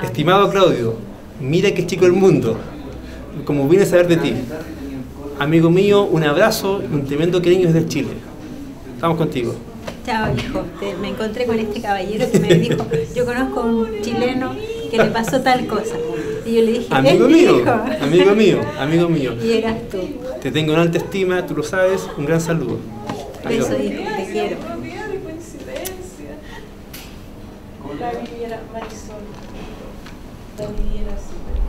Estimado Claudio, mira qué chico el mundo, como vine a saber de ti. Amigo mío, un abrazo y un tremendo cariño desde Chile. Estamos contigo. Chao, hijo. Me encontré con este caballero que me dijo, yo conozco a un chileno que le pasó tal cosa. Y yo le dije, amigo mío, amigo mío, amigo mío. Y eras tú. Te tengo en alta estima, tú lo sabes, un gran saludo. Adiós. Beso, hijo, te quiero. La Viviera Marisol. La Viviera súper.